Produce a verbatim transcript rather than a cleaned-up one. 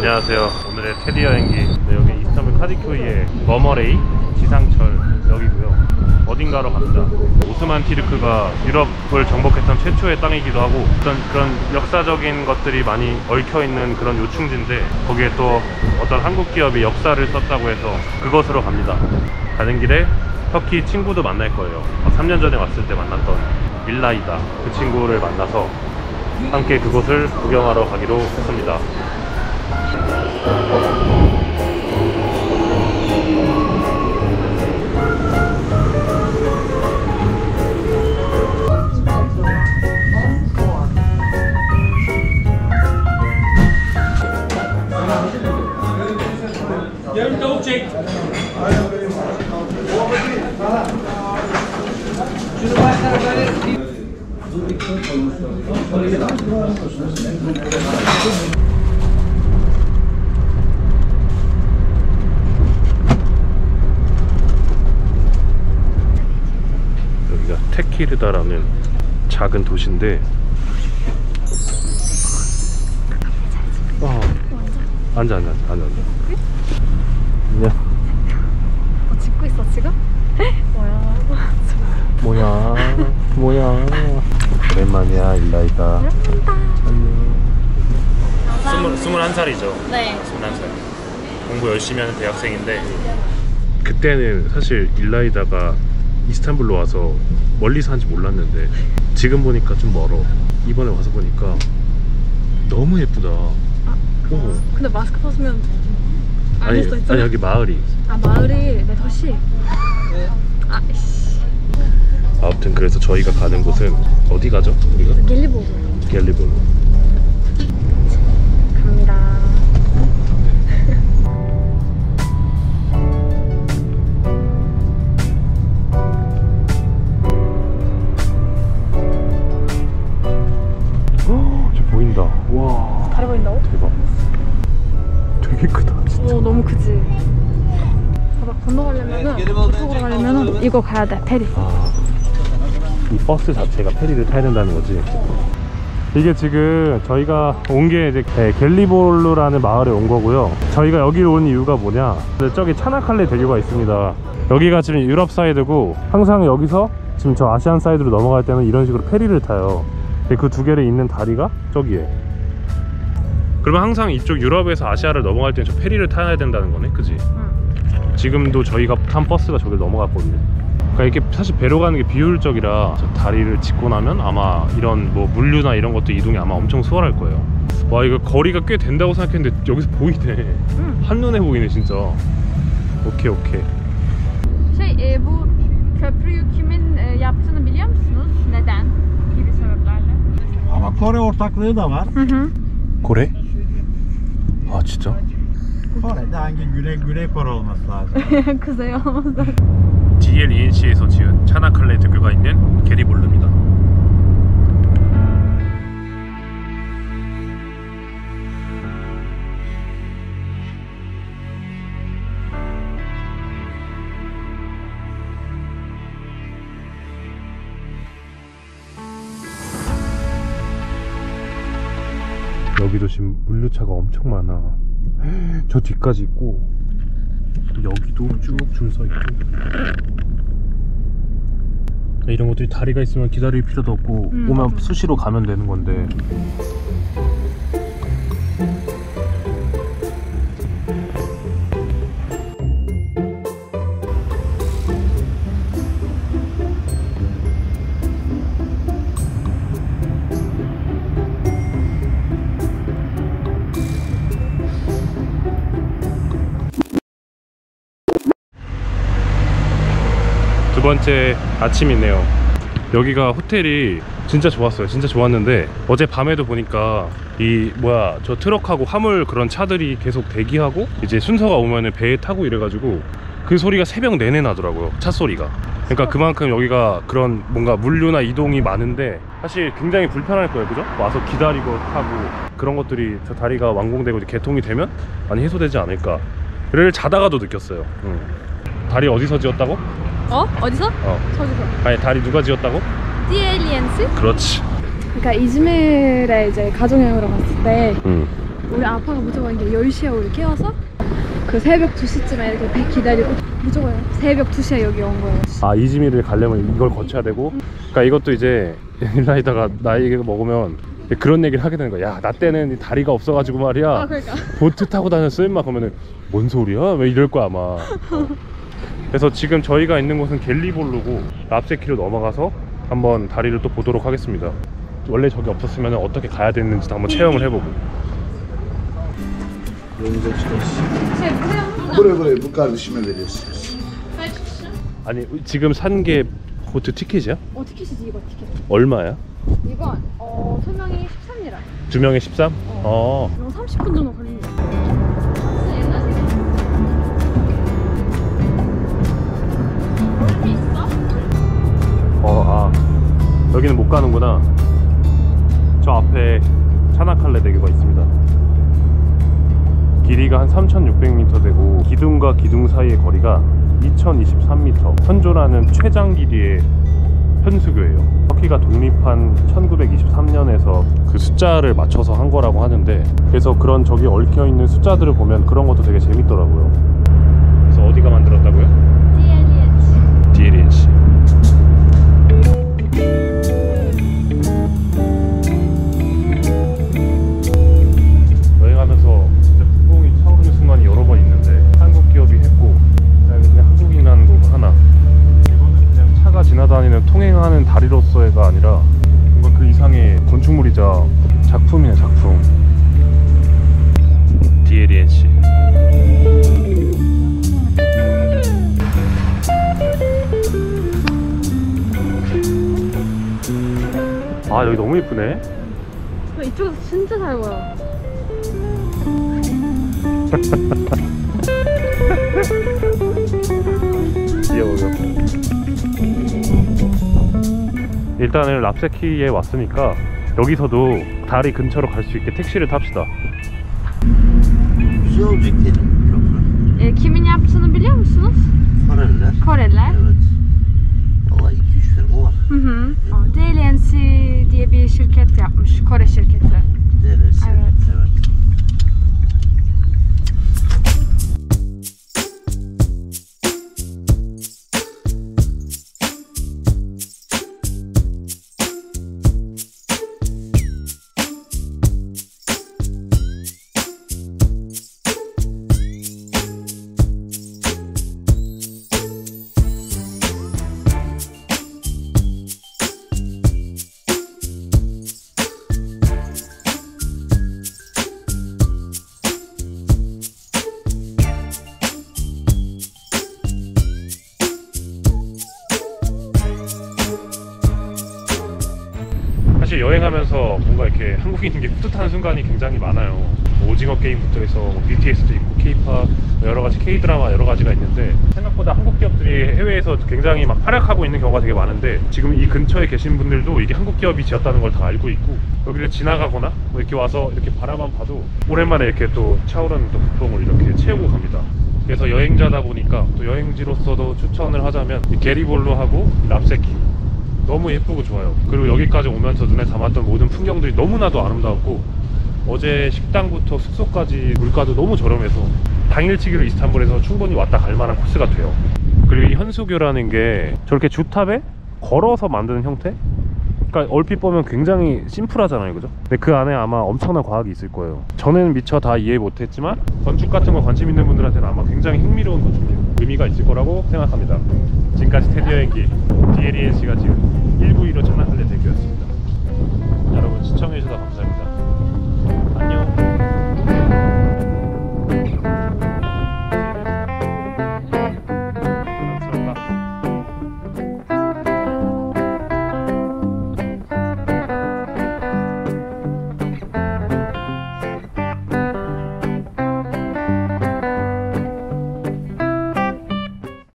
안녕하세요. 오늘의 테디 여행기. 네, 여기 이스탄불 카디köi의 머머레이 지상철 역이고요. 어딘가로 갑니다. 오스만 티르크가 유럽을 정복했던 최초의 땅이기도 하고 어떤 그런 역사적인 것들이 많이 얽혀있는 그런 요충지인데 거기에 또 어떤 한국 기업이 역사를 썼다고 해서 그것으로 갑니다. 가는 길에 터키 친구도 만날 거예요. 삼 년 전에 왔을 때 만났던 일라이다 그 친구를 만나서 함께 그곳을 구경하러 가기로 했습니다. 여기가 테키르다라는 작은 도시인데 어. 앉아 앉아 앉아 앉아. 안녕. 어, 찍고 있어 지금? 뭐야? 뭐야 뭐야. 오랜만이야 일라이다. 오랜만이다. 안녕. 스물, 스물한 살이죠. 네. 스물한 살. 공부 열심히 하는 대학생인데 그때는 사실 일라이다가 이스탄불로 와서 멀리 사는지 몰랐는데 지금 보니까 좀 멀어. 이번에 와서 보니까 너무 예쁘다. 아, 오. 근데 마스크 벗으면 아니, 아니 여기 마을이. 아 마을이 네 도시. 아 씨. 아무튼 그래서 저희가 가는 곳은 어디 가죠? 우리가? 갤리보르. 갤리보르. 갑니다. 저 보인다. 와. 다리 보인다고? 대박. 되게 크다 진짜. 오 너무 크지. 바다 건너가려면은 이쪽으로 가려면은 이거 가야 돼. 페리. 아, 이 버스 자체가 페리를 타야 된다는 거지. 이게 지금 저희가 온 게 이제 갤리보르라는 마을에 온 거고요. 저희가 여기 온 이유가 뭐냐, 저기 차나칼레 대교가 있습니다. 여기가 지금 유럽 사이드고 항상 여기서 지금 저 아시안 사이드로 넘어갈 때는 이런 식으로 페리를 타요. 그 두 개를 잇는 다리가 저기에. 그러면 항상 이쪽 유럽에서 아시아를 넘어갈 때는 저 페리를 타야 된다는 거네, 그지? 응. 지금도 저희가 탄 버스가 저길 넘어갔거든요. 그러니까 이게 사실 배로 가는 게 비효율적이라 저 다리를 짚고 나면 아마 이런 뭐 물류나 이런 것도 이동이 아마 엄청 수월할 거예요. 와, 이거 거리가 꽤 된다고 생각했는데 여기서 보이네. 응. 한눈에 보이네 진짜. 오케이 오케이. Şey e, bu köprüyü kimin e, yaptığını biliyor musunuz? Neden? Gibi sebeplerle. Ama Kore ortaklığı da var. Hı hı. 고래? 아 진짜? Kore'de hangi Güney Güney Kore olması lazım. Kuzey olmaz da. 디엘이엔시에서 지은 차나칼레 대교가 있는 게리볼르입니다. 여기도 지금 물류차가 엄청 많아. 저 뒤까지 있고 여기도 쭉 줄 서 있고. 이런 것들이 다리가 있으면 기다릴 필요도 없고 음, 오면 맞아. 수시로 가면 되는 건데. 두 번째 아침이네요. 여기가 호텔이 진짜 좋았어요. 진짜 좋았는데 어제 밤에도 보니까 이 뭐야 저 트럭하고 화물 그런 차들이 계속 대기하고 이제 순서가 오면은 배에 타고 이래가지고 그 소리가 새벽 내내 나더라고요. 차 소리가. 그러니까 그만큼 여기가 그런 뭔가 물류나 이동이 많은데 사실 굉장히 불편할 거예요, 그죠? 와서 기다리고 타고 그런 것들이 저 다리가 완공되고 이제 개통이 되면 많이 해소되지 않을까를 자다가도 느꼈어요. 응. 다리 어디서 지었다고? 어? 어디서? 어. 저기서. 아니 다리 누가 지었다고? 디엘리엔스? 그렇지. 그러니까 이즈밀에 이제 가족여행으로 갔을 때 응. 우리 아빠가 무조건 이게 열 시에 우리 깨워서 그 새벽 두 시쯤에 이렇게 배 기다리고 무조건 새벽 두 시에 여기 온 거예요. 아, 이즈미를 가려면 이걸 거쳐야 되고. 그러니까 이것도 이제 일라이다가 나이가 먹으면 그런 얘기를 하게 되는 거야. 야, 나 때는 다리가 없어가지고 말이야. 아, 그러니까. 보트 타고 다녔어 임마. 그러면은 뭔 소리야? 왜 이럴 거야 아마. 어. 그래서 지금 저희가 있는 곳은 갤리볼루고 랍세키로 넘어가서 한번 다리를 또 보도록 하겠습니다. 원래 저기 없었으면 어떻게 가야 되는지도 한번 체험을 해보고. Buraya buraya bu kardeşime veriyorsunuz. 아니 지금 산 게 보트 티켓이야? 어 티켓이지 이거 티켓. 얼마야? 이건 어 설명이 십삼 리라. 두 명에 십삼? 어. 이거 삼십 분 정도 걸립니다. 어, 아 여기는 못 가는구나. 저 앞에 차나칼레 대교가 있습니다. 길이가 한 삼천육백 미터 되고 기둥과 기둥 사이의 거리가 이천이십삼 미터. 현존하는 최장 길이의 현수교예요. 터키가 독립한 천구백이십삼 년에서 그 숫자를 맞춰서 한 거라고 하는데, 그래서 그런 저기 얽혀 있는 숫자들을 보면 그런 것도 되게 재밌더라고요. 그래서 어디가 만들었다고요? 디엘리엔시. 여행하면서 진짜 국뽕이 차오르는 순간이 여러 번 있는데, 한국 기업이 했고 그냥, 그냥 한국인이라는 거 하나, 이거는 그냥 차가 지나다니는 통행하는 다리로서가 아니라 뭔가 그 이상의 건축물이자 작품이네, 작품. 디엘리엔시. 아, 여기 너무 예쁘네. 이쪽에서 진짜 잘 보여. 귀여워. 일단은 랍세키에 왔으니까 여기서도 다리 근처로 갈 수 있게 택시를 탑시다. Güzel olacak dedim köprü. E, kimin yaptığını biliyor musunuz? Koreliler. Koreliler. Evet. Valla iki üç firma var. Hı hı. D L N C diye bir şirket yapmış. Kore şirketi. D L S. Evet. Evet. 사실 여행하면서 뭔가 이렇게 한국인인 게 뿌듯한 순간이 굉장히 많아요. 뭐 오징어 게임부터 해서 뭐 비티에스도 있고 K-팝, 여러 가지 K-드라마 여러 가지가 있는데, 생각보다 한국 기업들이 해외에서 굉장히 막 활약하고 있는 경우가 되게 많은데, 지금 이 근처에 계신 분들도 이게 한국 기업이 지었다는 걸 다 알고 있고, 여기를 지나가거나 뭐 이렇게 와서 이렇게 바라만 봐도 오랜만에 이렇게 또 차오르는 또 국뽕을 이렇게 채우고 갑니다. 그래서 여행자다 보니까 또 여행지로서도 추천을 하자면 이 게리볼루하고 랍세키 너무 예쁘고 좋아요. 그리고 여기까지 오면서 눈에 담았던 모든 풍경들이 너무나도 아름다웠고, 어제 식당부터 숙소까지 물가도 너무 저렴해서 당일치기로 이스탄불에서 충분히 왔다 갈 만한 코스가 돼요. 그리고 이 현수교라는 게 저렇게 주탑에 걸어서 만드는 형태? 그러니까 얼핏 보면 굉장히 심플하잖아요, 그죠? 근데 그 안에 아마 엄청난 과학이 있을 거예요. 저는 미처 다 이해 못했지만 건축 같은 거 관심 있는 분들한테는 아마 굉장히 흥미로운 건축 의미가 있을 거라고 생각합니다. 지금까지 테디 여행기 디엘리엔시가 지금 일 부 일 호 차나칼레 대교였습니다.